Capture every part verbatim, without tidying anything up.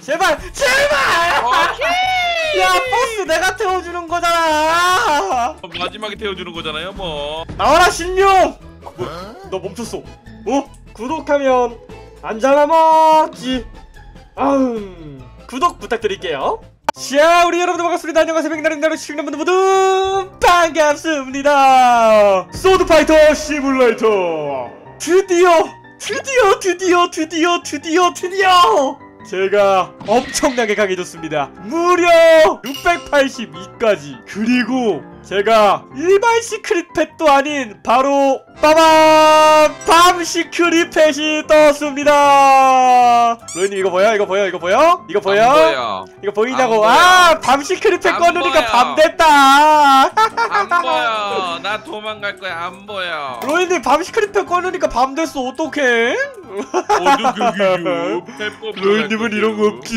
제발 제발. 오케이. 야 버스 내가 태워주는 거잖아. 마지막에 태워주는 거잖아요 뭐. 나와라 신용. 뭐, 너 멈췄어. 어? 구독하면 안 잡아먹지. 아음 구독 부탁드릴게요. 자 우리 여러분들 반갑습니다. 안녕하세요. 백나른나루 시청자분들 모두 반갑습니다. 소드파이터 시뮬레이터 드디어 드디어 드디어 드디어 드디어 드디어 제가 엄청나게 강해졌습니다. 무려 육백팔십이까지. 그리고 제가 일반 시크릿 펫도 아닌 바로 빠밤 밤 시크릿 펫이 떴습니다. 로이님 이거 보여? 이거 보여? 이거 보여? 이거 보여? 안 보여. 이거 보이냐고? 안 보여. 아 밤 시크릿 펫 안 꺼놓으니까 보여. 밤 됐다. 안 보여. 나 도망갈 거야. 안 보여. 로이님 밤 시크릿 펫 꺼놓으니까 밤 됐어. 어떡해? 어두그기요. 페법. 로이님은 이런 거 없지.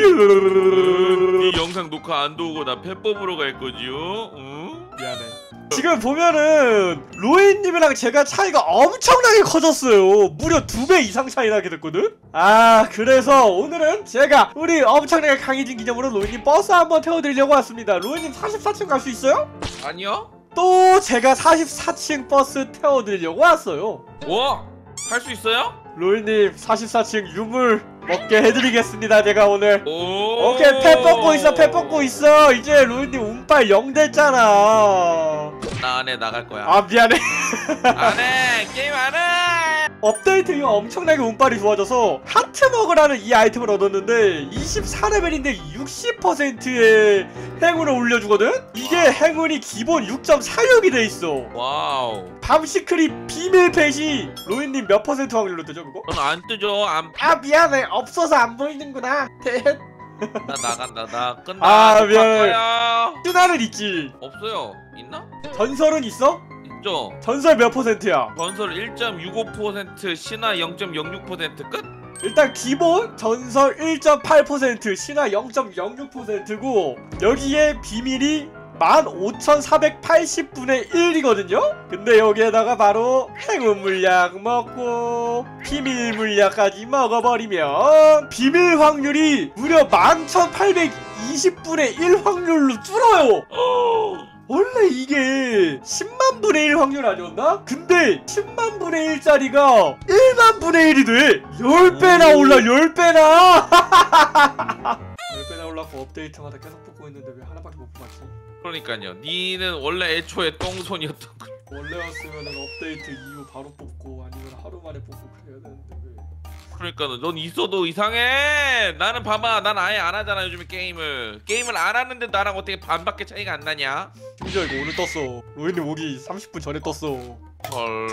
이 영상 녹화 안 도우고 나 페법으로 갈 거지요. 응? 미안해. 지금 보면은 로이님이랑 제가 차이가 엄청나게 커졌어요. 무려 두 배 이상 차이 나게 됐거든? 아 그래서 오늘은 제가 우리 엄청나게 강해진 기념으로 로이님 버스 한번 태워드리려고 왔습니다. 로이님 사십사 층 갈 수 있어요? 아니요. 또 제가 사십사 층 버스 태워드리려고 왔어요. 와, 할 수 있어요? 로이님 사십사 층 유물 먹게 해드리겠습니다. 제가 오늘. 오. 오케이 패 뻗고 있어. 패 뻗고 있어. 이제 로이님 운빨 영 됐잖아. 나 안에 나갈 거야. 아 미안해. 안해. 게임 안해. 업데이트 이후 엄청나게 운빨이 좋아져서 하트먹으라는 이 아이템을 얻었는데 이십사 레벨인데 육십 퍼센트의 행운을 올려주거든? 이게 행운이 기본 육 점 사육이 돼있어. 와우. 밤시크릿 비밀 펫이 로이님 몇 퍼센트 확률로 뜨죠 그거? 넌 안 뜨죠. 안. 아 미안해 없어서 안 보이는구나. 나 나간다. 나 끝나. 아, 녹화 미안해. 거야. 뜨나는 있지. 없어요. 있나? 전설은 있어? 있죠. 전설 몇 퍼센트야? 전설 일 점 육오 퍼센트, 신화 영 점 영육 퍼센트 끝? 일단 기본 전설 일 점 팔 퍼센트, 신화 영 점 영육 퍼센트고 여기에 비밀이 만 오천사백팔십 분의 일이거든요? 근데 여기에다가 바로 행운 물약 먹고 비밀 물약까지 먹어버리면 비밀 확률이 무려 만 천팔백이십 분의 일 확률로 줄어요! 원래 이게 십만 분의 일 확률 아니었나? 근데 십만 분의 일짜리가 일만 분의 일이 돼! 십 배나 올라, 십 배나! 십 배나 올라고 업데이트마다 계속 뽑고 있는데 왜 하나밖에 못 뽑았지? 그러니까요. 니는 원래 애초에 똥손이었던 거. 원래였으면 업데이트 이후 바로 뽑고 아니면 하루 만에 뽑고 그래야 되는데 왜? 그러니까 넌 있어도 이상해. 나는 봐봐. 난 아예 안 하잖아 요즘에 게임을. 게임을 안 하는데 나랑 어떻게 반밖에 차이가 안 나냐? 심지어 이거 오늘 떴어. 로이님 오기 삼십 분 전에 떴어. 헐.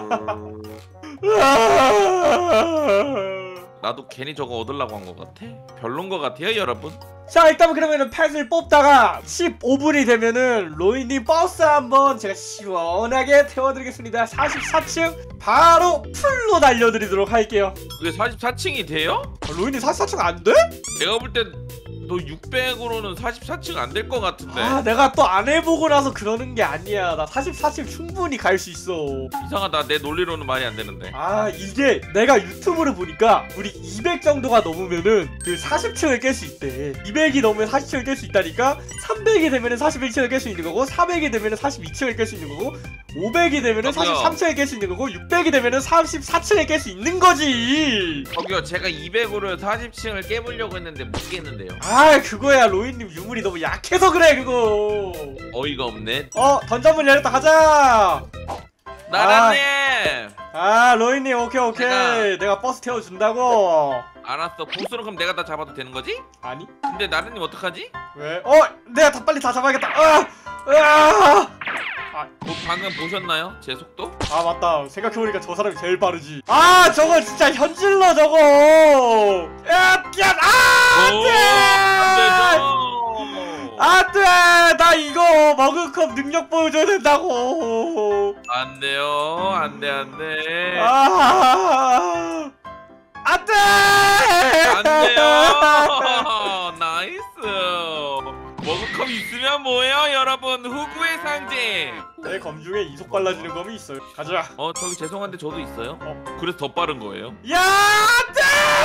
나도 괜히 저거 얻으려고 한 것 같아? 별론 것 같아요 여러분? 자 일단 그러면은 펫을 뽑다가 십오 분이 되면은 로이님 버스 한번 제가 시원하게 태워드리겠습니다. 사십사 층 바로 풀로 달려드리도록 할게요. 그게 사십사 층이 돼요? 아, 로이님 사십사 층 안 돼? 내가 볼 땐 너 육백으로는 사십사 층 안 될 것 같은데. 아 내가 또 안 해보고 나서 그러는 게 아니야. 나 사십사 층 충분히 갈 수 있어. 이상하다. 내 논리로는 말이 안 되는데. 아 이게 내가 유튜브를 보니까 우리 이백 정도가 넘으면은 그 사십 층을 깰 수 있대. 이백이 넘으면 사십 층을 깰 수 있다니까. 삼백이 되면은 사십일 층을 깰 수 있는 거고, 사백이 되면은 사십이 층을 깰 수 있는 거고, 오백이 되면은 저기요. 사십삼 층을 깰 수 있는 거고, 육백이 되면은 사십사 층을 깰 수 있는 거지. 저기요 제가 이백으로 사십 층을 깨보려고 했는데 못 깼는데요. 아 그거야. 로이님 유물이 너무 약해서 그래 그거. 어이가 없네. 어 던전문 열렸다. 가자. 나라님. 아 로이님 오케이 오케이. 내가- 내가 버스 태워준다고. 알았어. 보스로 그럼 내가 다 잡아도 되는 거지? 아니? 근데 나라님 어떡하지? 왜? 어! 내가 다 빨리 다 잡아야겠다. 아! 아! 아, 뭐 방금 보셨나요? 제 속도? 아 맞다. 생각해보니까 저 사람이 제일 빠르지. 아 저거 진짜 현질러 저거. 야! 야! 아! 오, 안 안 돼! 되죠. 안 돼! 나 이거 머그컵 능력 보여줘야 된다고. 안 돼요. 안 돼, 안 돼. 아! 안 돼! 안 돼요. 나이스. 머그컵 있으면 뭐예요, 여러분? 후구의 상징. 내 검 중에 이속 빨라지는 검이 있어요. 가자. 어, 저기 죄송한데 저도 있어요. 어. 그래서 더 빠른 거예요. 야! 안 돼!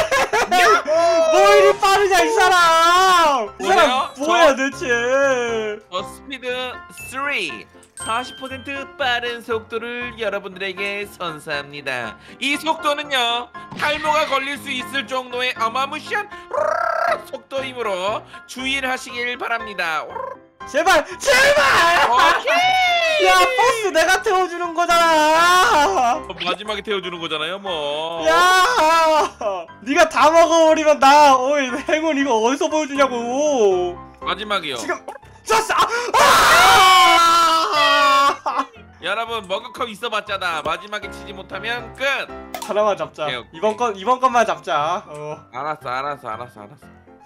뭐 이리 빠르냐 이 사람. 이 사람 뭐예요? 뭐야 대체. 어, 스피드 삼 사십 퍼센트 빠른 속도를 여러분들에게 선사합니다. 이 속도는요 탈모가 걸릴 수 있을 정도의 어마무시한 속도이므로 주의를 하시길 바랍니다. 제발 제발. 오케이. 야 버스 내가 태워주는 거잖아. 마지막에 태워주는 거잖아요 뭐. 야 네가 다 먹어버리면 나 어이 행운 이거 어디서 보여주냐고. 마지막이요. 지금 졌어. 아! 여러분 머그컵 있어봤잖아. 마지막에 치지 못하면 끝. 하나만 잡자. 오케이, 오케이. 이번 건 이번 건만 잡자. 어. 알았어 알았어 알았어 알았어.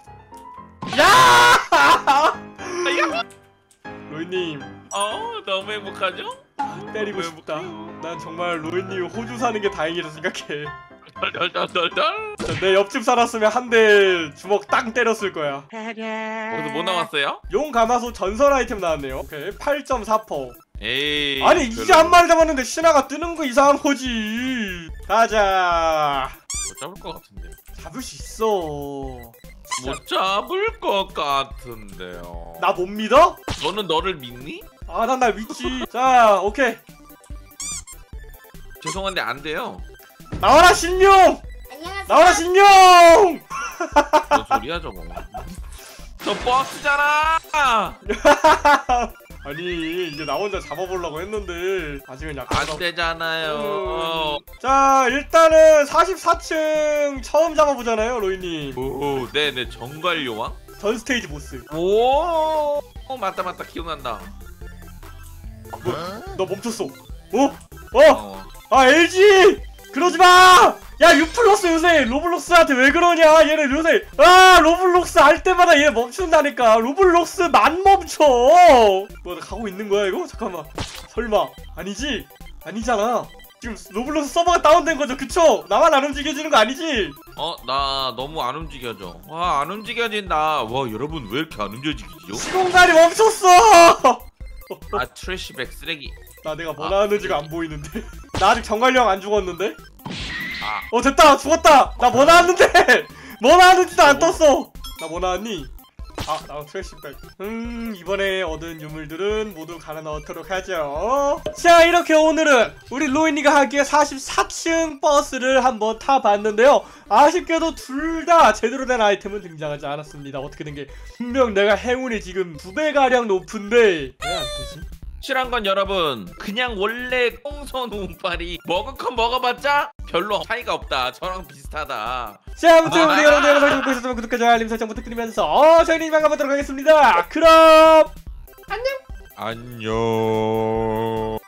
야! 로이님 어 너무 행복하죠? 때리고 싶다. 난 정말 로이님 호주 사는 게 다행이라 생각해. 덜덜덜덜. 자, 내 옆집 살았으면 한 대 주먹 땅 때렸을 거야. 거기서 뭐 나왔어요? 용 가마솥 전설 아이템 나왔네요. 오케이 팔 점 사 퍼센트. 에이. 아니 이제 한 마리 잡았는데 신화가 뜨는 거 이상한 거지. 가자. 못 잡을 것 같은데. 잡을 수 있어. 못 잡을 것 같은데요. 나 못 믿어? 너는 너를 믿니? 아 난 날 믿지. 자 오케이 죄송한데 안 돼요. 나와라 신용. 안녕하세요. 나와라 신용. 뭔 소리야 저거. 저 버스잖아. 아니 이제 나 혼자 잡아보려고 했는데 아직은 약간 안 되잖아요. 자 일단은 사십사 층 처음 잡아보잖아요 로이님. 오, 네네 정갈 요왕. 전 스테이지 보스. 오, 어, 맞다 맞다 기억난다. 뭐, 너 멈췄어. 어? 어? 어. 아 엘지! 그러지마! 야 유플러스 요새 로블록스한테 왜 그러냐. 얘는 요새 아 로블록스 할 때마다 얘 멈춘다니까. 로블록스 만 멈춰. 뭐 나 가고 있는 거야 이거? 잠깐만 설마 아니지? 아니잖아. 지금 로블록스 서버가 다운된 거죠 그쵸? 나만 안 움직여지는 거 아니지? 어, 나 너무 안 움직여져. 와, 안 움직여진다. 와, 여러분 왜 이렇게 안 움직이죠? 시공간이 멈췄어. 아, 트래시백 쓰레기. 나 내가 뭐 아, 나왔는지가 안 보이는데. 나 아직 정갈령 안 죽었는데? 아, 어 됐다 죽었다. 나 뭐 나왔는데? 뭐 나왔는지도 안 떴어. 나 뭐 나왔니? 아 나 트래시백. 음 이번에 얻은 유물들은 모두 갈아 넣도록 하죠. 자 이렇게 오늘은 우리 로이니가 하기에 사십사 층 버스를 한번 타봤는데요. 아쉽게도 둘 다 제대로 된 아이템은 등장하지 않았습니다. 어떻게 된 게 분명 내가 행운이 지금 두 배가량 높은데 왜 안 뜨지? 실한 건 여러분 그냥 원래 꽁선 운빨이 머그컵 먹어봤자 별로 차이가 없다. 저랑 비슷하다. 자 아무튼 우리 여러분들 영상 보고 있었으면 구독과 좋아요 알림 설정 부탁드리면서 어, 저희는 이만 가보도록 하겠습니다. 그럼 안녕.